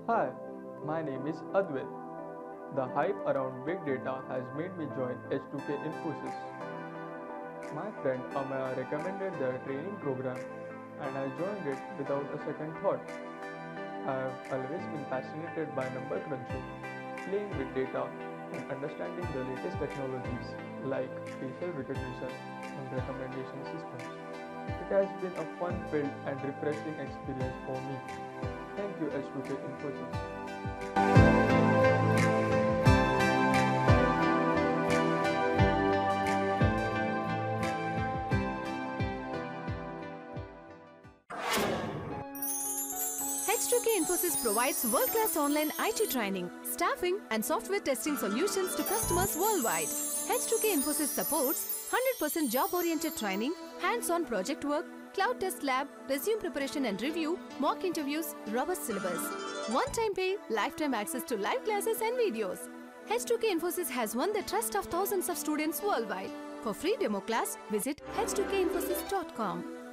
Hi, my name is Advait. The hype around big data has made me join H2K Infosys. My friend Amaya recommended their training program and I joined it without a second thought. I have always been fascinated by number crunching, playing with data, and understanding the latest technologies like facial recognition and recommendation systems. It has been a fun-filled and refreshing experience for me. Thank you H2K Infosys. H2K Infosys provides world-class online IT training, staffing and software testing solutions to customers worldwide. H2K Infosys supports 100% job-oriented training, hands-on project work, cloud test lab, resume preparation and review, mock interviews, robust syllabus. One-time pay, lifetime access to live classes and videos. H2K Infosys has won the trust of thousands of students worldwide. For free demo class, visit h2kinfosys.com.